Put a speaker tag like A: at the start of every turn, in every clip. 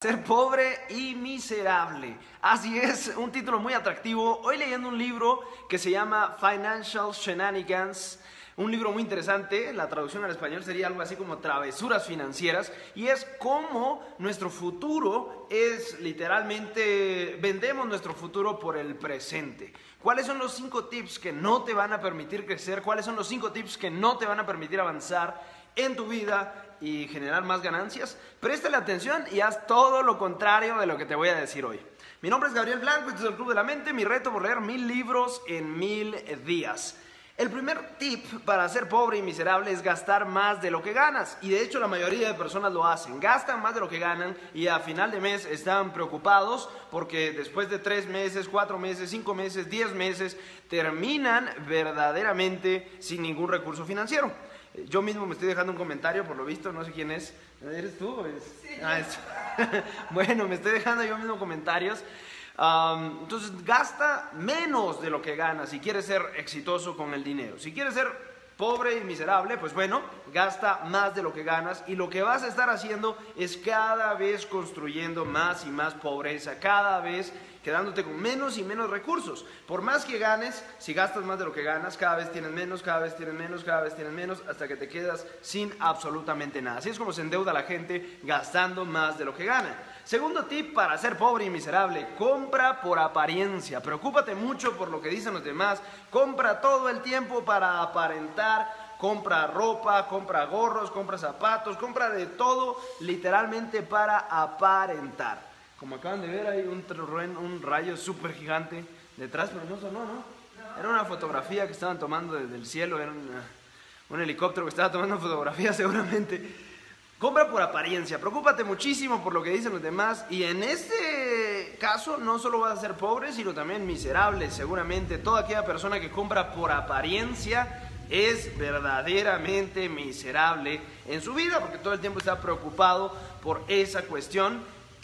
A: Ser pobre y miserable. Así es, un título muy atractivo. Hoy leyendo un libro que se llama Financial Shenanigans. Un libro muy interesante, la traducción al español sería algo así como travesuras financieras, y es cómo nuestro futuro es literalmente, vendemos nuestro futuro por el presente. ¿Cuáles son los 5 tips que no te van a permitir crecer? ¿Cuáles son los 5 tips que no te van a permitir avanzar en tu vida y generar más ganancias? Préstale atención y haz todo lo contrario de lo que te voy a decir hoy. Mi nombre es Gabriel Blanco, este es el Club de la Mente, mi reto por leer 1000 libros en 1000 días. El primer tip para ser pobre y miserable es gastar más de lo que ganas, y de hecho la mayoría de personas lo hacen, gastan más de lo que ganan y a final de mes están preocupados porque después de 3 meses, 4 meses, 5 meses, 10 meses terminan verdaderamente sin ningún recurso financiero. Yo mismo me estoy dejando un comentario, por lo visto, no sé quién es. ¿Eres tú? Sí. Bueno, me estoy dejando yo mismo comentarios. Entonces gasta menos de lo que ganas si quieres ser exitoso con el dinero. Si quieres ser pobre y miserable, pues bueno, gasta más de lo que ganas, y lo que vas a estar haciendo es cada vez construyendo más y más pobreza, cada vez quedándote con menos y menos recursos. Por más que ganes, si gastas más de lo que ganas, cada vez tienes menos, cada vez tienes menos, cada vez tienes menos, hasta que te quedas sin absolutamente nada. Así es como se endeuda la gente, gastando más de lo que gana. Segundo tip para ser pobre y miserable: compra por apariencia. Preocúpate mucho por lo que dicen los demás, compra todo el tiempo para aparentar, compra ropa, compra gorros, compra zapatos, compra de todo literalmente para aparentar. Como acaban de ver, hay un rayo súper gigante detrás, pero no sonó, ¿no? Era una fotografía que estaban tomando desde el cielo, era un helicóptero que estaba tomando fotografías seguramente. Compra por apariencia, preocúpate muchísimo por lo que dicen los demás, y en este caso no solo vas a ser pobre, sino también miserable. Seguramente toda aquella persona que compra por apariencia es verdaderamente miserable en su vida, porque todo el tiempo está preocupado por esa cuestión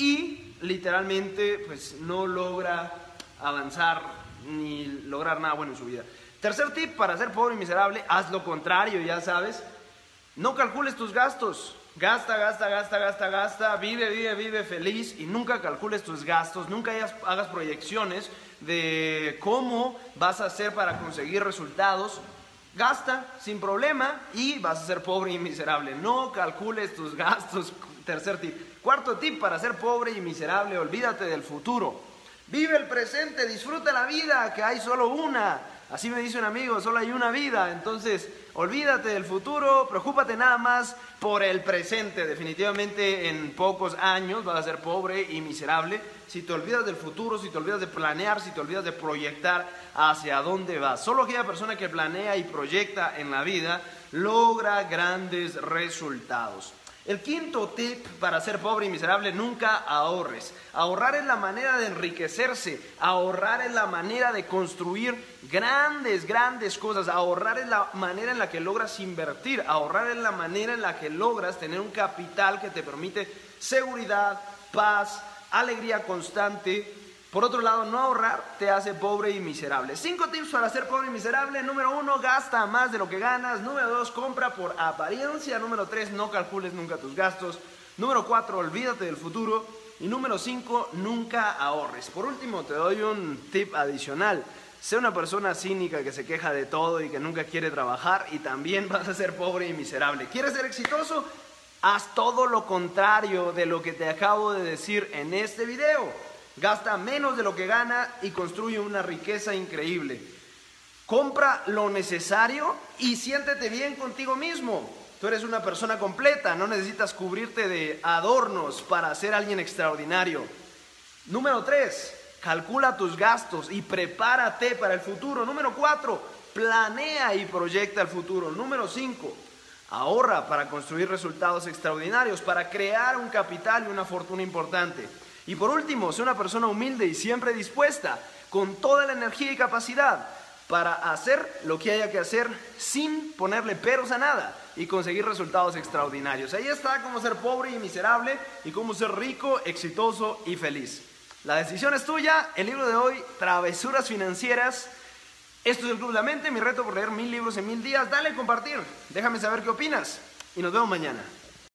A: y literalmente pues no logra avanzar ni lograr nada bueno en su vida. Tercer tip para ser pobre y miserable: haz lo contrario, ya sabes. No calcules tus gastos. Gasta, gasta, gasta, gasta, gasta, vive feliz, y nunca calcules tus gastos, nunca hagas proyecciones de cómo vas a hacer para conseguir resultados. Gasta sin problema y vas a ser pobre y miserable. No calcules tus gastos. Tercer tip. Cuarto tip para ser pobre y miserable: olvídate del futuro. Vive el presente, disfruta la vida, que hay solo una. Así me dice un amigo, solo hay una vida. Entonces, olvídate del futuro, preocúpate nada más por el presente. Definitivamente en pocos años vas a ser pobre y miserable si te olvidas del futuro, si te olvidas de planear, si te olvidas de proyectar hacia dónde vas. Solo aquella persona que planea y proyecta en la vida logra grandes resultados. El quinto tip para ser pobre y miserable: nunca ahorres. Ahorrar es la manera de enriquecerse, ahorrar es la manera de construir grandes cosas, ahorrar es la manera en la que logras invertir, ahorrar es la manera en la que logras tener un capital que te permite seguridad, paz, alegría constante. Por otro lado, no ahorrar te hace pobre y miserable. 5 tips para ser pobre y miserable. Número 1, gasta más de lo que ganas. Número 2, compra por apariencia. Número 3, no calcules nunca tus gastos. Número 4, olvídate del futuro. Y número 5, nunca ahorres. Por último, te doy un tip adicional: sé una persona cínica que se queja de todo y que nunca quiere trabajar, y también vas a ser pobre y miserable. ¿Quieres ser exitoso? Haz todo lo contrario de lo que te acabo de decir en este video. Gasta menos de lo que gana y construye una riqueza increíble. Compra lo necesario y siéntete bien contigo mismo. Tú eres una persona completa, no necesitas cubrirte de adornos para ser alguien extraordinario. Número 3, calcula tus gastos y prepárate para el futuro. Número 4, planea y proyecta el futuro. Número 5, ahorra para construir resultados extraordinarios, para crear un capital y una fortuna importante. Y por último, sé una persona humilde y siempre dispuesta, con toda la energía y capacidad para hacer lo que haya que hacer sin ponerle peros a nada y conseguir resultados extraordinarios. Ahí está cómo ser pobre y miserable y cómo ser rico, exitoso y feliz. La decisión es tuya. El libro de hoy: Travesuras Financieras. Esto es el Club de la Mente, mi reto por leer 1000 libros en 1000 días. Dale a compartir, déjame saber qué opinas y nos vemos mañana.